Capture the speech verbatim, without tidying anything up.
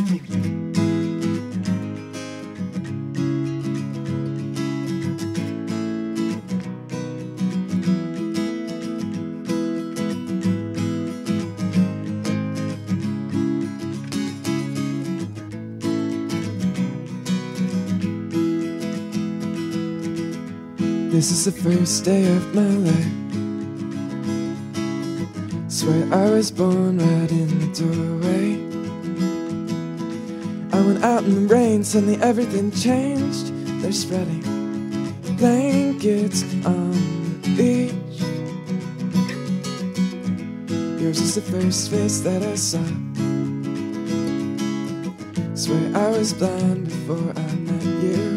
This is the first day of my life. Swear I was born right in the doorway. I went out in the rain, suddenly everything changed. They're spreading blankets on the beach. Yours is the first face that I saw. Swear I was blind before I met you.